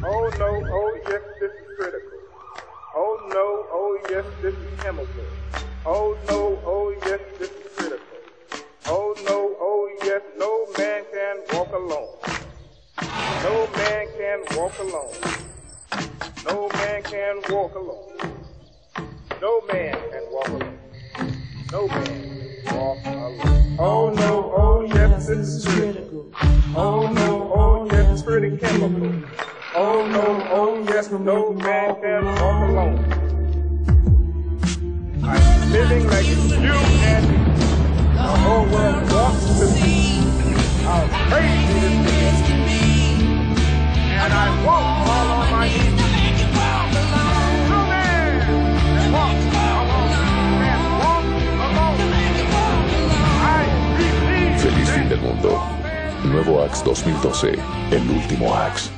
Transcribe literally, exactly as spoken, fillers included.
Oh no, oh yes, this is critical. Oh no, oh yes, this is chemical. Oh no, oh yes, this is critical. Oh no, oh yes, no man can walk alone. No man can walk alone. No man can walk alone. No man can walk alone. No man can walk alone. Oh no, oh yes, this is critical. Oh no, oh yes, it's pretty chemical. Oh no, oh yes, no man can walk alone. I'm living like you and me. The whole world wants to see how crazy this can be. And I won't fall on my knees. No man can walk alone. Can walk alone. I believe. Feliz fin del mundo. Nuevo Axe dos mil doce. El último Axe.